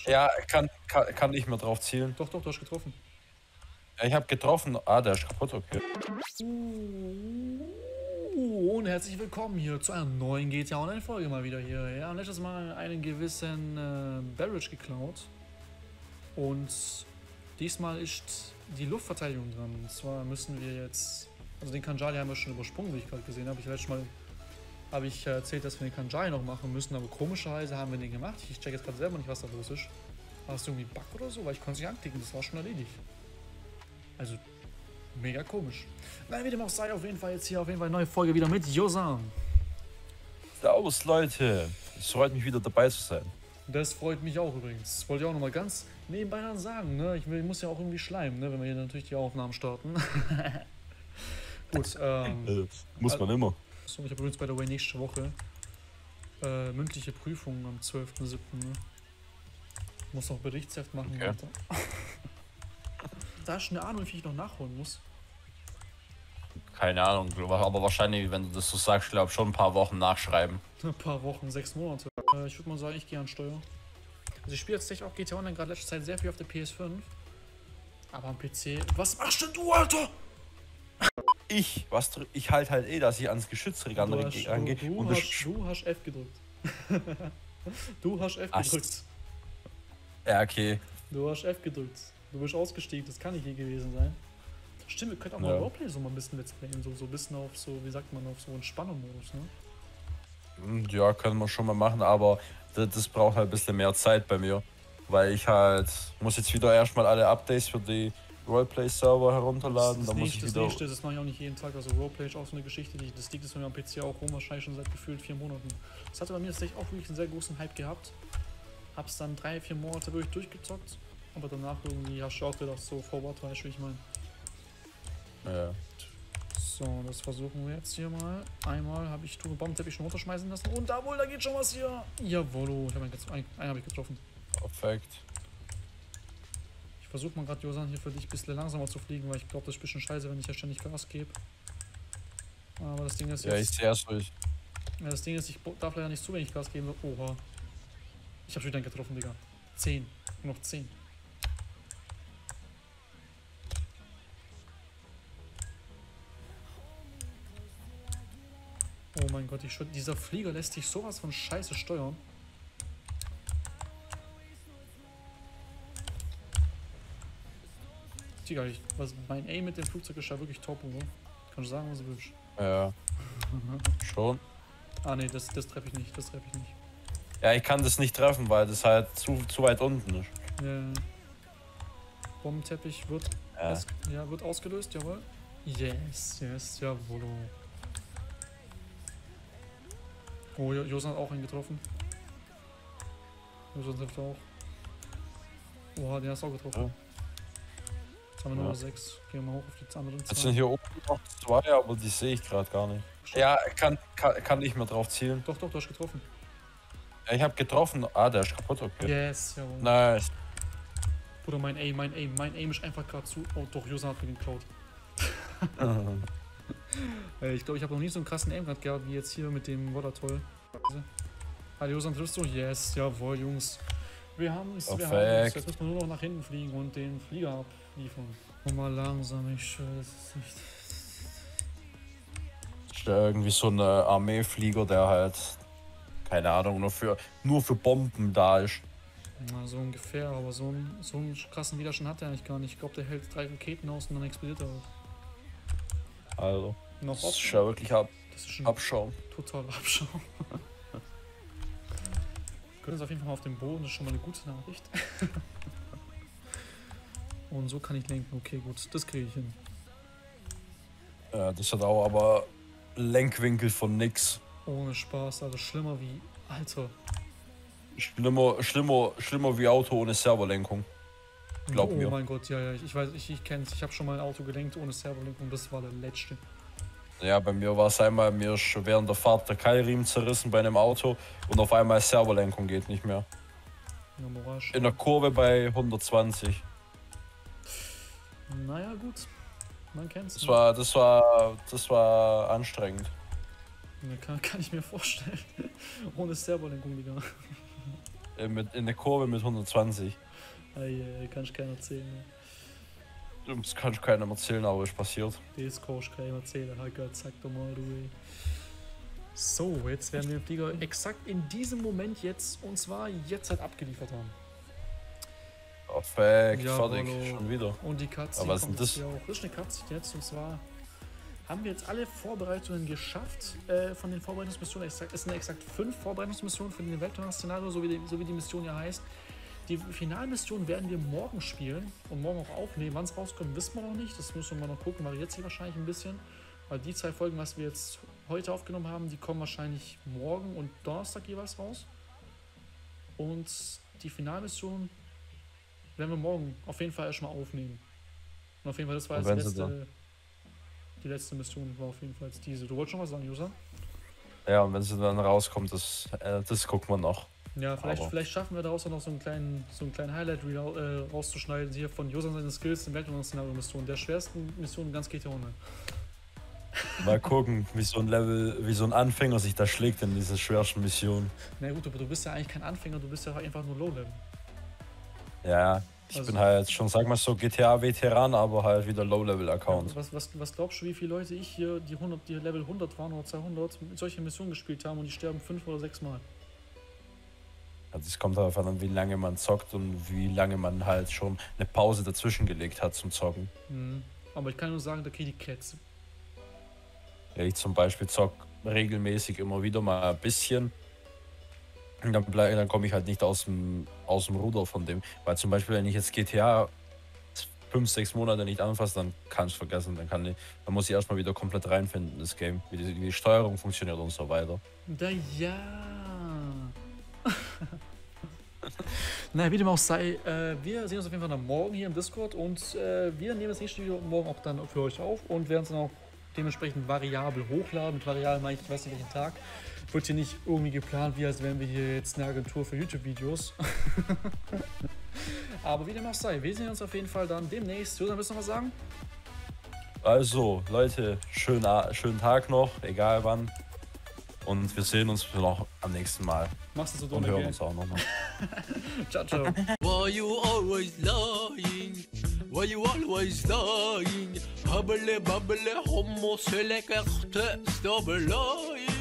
Ja, kann nicht mehr drauf zielen. Doch, du hast getroffen. Ja, ich habe getroffen. Ah, der ist kaputt, okay. Und herzlich willkommen hier zu einer neuen GTA Online Folge mal wieder hier. Ja, letztes Mal einen gewissen Barrage geklaut. Und diesmal ist die Luftverteidigung dran. Und zwar müssen wir jetzt, also den Khanjali haben wir schon übersprungen, wie ich gerade gesehen habe. Letztes Mal habe ich erzählt, dass wir den Khanjali noch machen müssen, aber komischerweise haben wir den gemacht. Ich check jetzt gerade selber nicht, was da los ist. War das irgendwie Bug oder so? Weil ich konnte es nicht anklicken, das war schon erledigt. Also, mega komisch. Nein, wie dem auch sei, auf jeden Fall jetzt hier auf jeden Fall eine neue Folge wieder mit Josan. Servus, Leute. Es freut mich wieder dabei zu sein. Das freut mich auch übrigens. Das wollte ich auch nochmal ganz nebenbei dann sagen, ne? Ich muss ja auch irgendwie schleimen, ne? Wenn wir hier natürlich die Aufnahmen starten. Gut, Muss man immer. so, ich habe übrigens by the way nächste Woche mündliche Prüfungen am 12.07. Ne? Muss noch Berichtsheft machen, Okay. Alter. Da hast du eine Ahnung, wie viel ich noch nachholen muss. Keine Ahnung, aber wahrscheinlich, wenn du das so sagst, glaube ich schon ein paar Wochen nachschreiben. Ein paar Wochen, 6 Monate. Ich würde mal sagen, ich gehe an Steuer. Also ich spiele jetzt echt auch GTA Online gerade letzte Zeit sehr viel auf der PS5. Aber am PC. Was machst denn du, Alter? Ich halte halt dass ich ans Geschützregal rangehe. Du hast F gedrückt. Du hast F gedrückt. Ja, okay. Du hast F gedrückt. Du bist ausgestiegen, das kann nicht hier gewesen sein. Stimmt, wir könnten auch mal Roleplay so mal ein bisschen Let's Playen, so ein bisschen auf so, wie sagt man, auf so Entspannung-Modus, ne? Ja, können wir schon mal machen, aber das braucht halt ein bisschen mehr Zeit bei mir. Weil ich halt muss jetzt wieder erstmal alle Updates für die Roleplay-Server herunterladen. Das muss ich wieder. Das mache ich auch nicht jeden Tag. Also Roleplay ist auch so eine Geschichte, das liegt jetzt bei mir am PC auch rum, wahrscheinlich schon seit gefühlt 4 Monaten. Das hatte bei mir tatsächlich auch wirklich einen sehr großen Hype gehabt. Hab's dann 3-4 Monate wirklich durchgezockt. Aber danach irgendwie hast du auch gedacht, so forward, weißt du, wie ich meine. Ja. So, das versuchen wir jetzt hier mal. Einmal habe ich Bombenteppich schon runterschmeißen lassen. Und da geht schon was hier. Jawohl, einen habe ich getroffen. Perfekt. Ich versuche mal gerade, Josan, hier für dich ein bisschen langsamer zu fliegen, weil ich glaube, das ist ein bisschen scheiße, wenn ich ja ständig Gas gebe. Aber das Ding ist jetzt... Ja, ich sehe es durch. Ja, das Ding ist, ich darf leider nicht zu wenig Gas geben. Oha. Ich habe schon wieder einen getroffen, Digga. 10. Nur noch 10. Oh mein Gott, dieser Flieger lässt sich sowas von scheiße steuern. Digga, mein Aim mit dem Flugzeug ist ja wirklich top, oder? Kannst du sagen, was du willst. Ja. Schon. Ah ne, das treffe ich nicht, das treffe ich nicht. Ja, ich kann das nicht treffen, weil das halt zu weit unten ist. Ja. Bombenteppich wird, wird ausgelöst, jawohl. Yes, jawohl. Oh, Josan hat auch einen getroffen. Josan trifft auch. Oha, den hast du auch getroffen. Ja. Jetzt haben wir nur 6. Gehen wir mal hoch auf die anderen 2. Jetzt sind hier oben noch 2, aber die sehe ich gerade gar nicht. Ja, kann nicht mehr drauf zielen. Doch, du hast getroffen. Ja, ich habe getroffen. Ah, der ist kaputt, okay. Yes, jawohl. Nice. Bruder, mein Aim ist einfach gerade zu... Oh doch, Josan hat mir den geklaut. Ich glaube, ich habe noch nie so einen krassen Aim gerade gehabt, wie jetzt hier mit dem Watertoll. Hallo, Josan, triffst du? Yes, jawohl, Jungs. Wir haben es, Jetzt müssen wir nur noch nach hinten fliegen und den Flieger abliefern. Mal langsam, ich schwöre, das ist nicht... Ist da irgendwie so ein Armeeflieger, der halt, keine Ahnung, nur für Bomben da ist. Na, so ungefähr, aber so einen krassen Widerstand hat er eigentlich gar nicht. Ich glaube, der hält 3 Raketen aus und dann explodiert er auch. Also, Noch das ist ja wirklich Das ist schon Abschaum. total Abschaum. Wir können uns auf jeden Fall mal auf den Boden, das ist schon mal eine gute Nachricht. Und so kann ich lenken, okay, gut, das kriege ich hin. Ja, das hat auch aber Lenkwinkel von nix. Ohne Spaß, also schlimmer wie... Alter. Schlimmer wie Auto ohne Servolenkung. Glaub mir. Oh mein Gott, ja, ich weiß, ich kenn's. Ich habe schon mal ein Auto gelenkt ohne Servolenkung, das war der letzte. Ja, bei mir war es einmal, mir ist während der Fahrt der Keilriemen zerrissen bei einem Auto und auf einmal Servolenkung geht nicht mehr. Ja, Moral In der Kurve bei 120. Naja, gut. Man kennt's. Das war anstrengend. Ja, kann ich mir vorstellen. Ohne Servolenkung, Digga. in der Kurve mit 120. Kann ich keiner erzählen. Ne? Das kann ich keinem erzählen, aber ist passiert. Das kann ich keinem erzählen. Hey Gott, sag doch mal, du ey. So, jetzt werden wir den Flieger exakt in diesem Moment jetzt, und zwar jetzt halt abgeliefert haben. Perfekt, Ja, fertig, hallo. schon wieder. Und die Cutscene Aber was kommt ist jetzt denn hier auch. Das ist eine Cutscene jetzt, und zwar haben wir jetzt alle Vorbereitungen geschafft von den Vorbereitungsmissionen. Es sind exakt 5 Vorbereitungsmissionen für den Welttournament-Szenario, so wie die Mission ja heißt. Die Finalmission werden wir morgen spielen und morgen auch aufnehmen. Wann es rauskommt, wissen wir noch nicht. Das müssen wir mal noch gucken, variiert sich wahrscheinlich ein bisschen. Weil die 2 Folgen, was wir jetzt heute aufgenommen haben, die kommen wahrscheinlich morgen und Donnerstag jeweils raus. Und die Finalmission werden wir morgen auf jeden Fall erstmal aufnehmen. Und auf jeden Fall, das war jetzt die letzte Mission, war auf jeden Fall jetzt diese. Du wolltest schon was sagen, Josa? Ja, und wenn sie dann rauskommt, das gucken wir noch. Ja, vielleicht schaffen wir daraus auch noch so einen kleinen Highlight-Reel rauszuschneiden, hier von Josa seine Skills in Welttournament-Szenario-Mission, der schwersten Mission in ganz GTA Online. Mal gucken, wie so ein Anfänger sich da schlägt in dieser schwersten Mission. Na gut, aber du bist ja eigentlich kein Anfänger, du bist ja einfach nur Low-Level. Ja, ich bin halt schon, sag mal so, GTA-Veteran, aber halt wieder Low-Level-Account. Ja, was glaubst du, wie viele Leute ich hier, die Level 100 waren oder 200, mit solchen Missionen gespielt haben und die sterben 5 oder 6 Mal? Also es kommt darauf an, wie lange man zockt und wie lange man halt schon eine Pause dazwischen gelegt hat zum Zocken. Aber ich kann nur sagen, da kriege ich Cats. Ja, ich zum Beispiel zock regelmäßig immer wieder mal ein bisschen. Und dann komme ich halt nicht aus dem Ruder von dem. Weil zum Beispiel, wenn ich jetzt GTA 5-6 Monate nicht anfasse, dann kann ich es vergessen. Dann muss ich erstmal wieder komplett reinfinden in das Game, wie die Steuerung funktioniert und so weiter. Ja. Naja, wie dem auch sei, wir sehen uns auf jeden Fall dann morgen hier im Discord und wir nehmen das nächste Video morgen auch dann für euch auf und werden es dann auch dementsprechend variabel hochladen. Mit variabel meine ich weiß nicht welchen Tag. Wird hier nicht irgendwie geplant, wie als wären wir hier jetzt eine Agentur für YouTube-Videos. Aber wie dem auch sei, wir sehen uns auf jeden Fall dann demnächst. Josan, willst du noch was sagen? Also, Leute, schönen Tag noch, egal wann. Und wir sehen uns noch am nächsten Mal. Machst du so dumm? Und hören uns auch nochmal. Ciao, ciao. Why you always lying? Why you always lying? Habble, babble, homo, select, stop lying.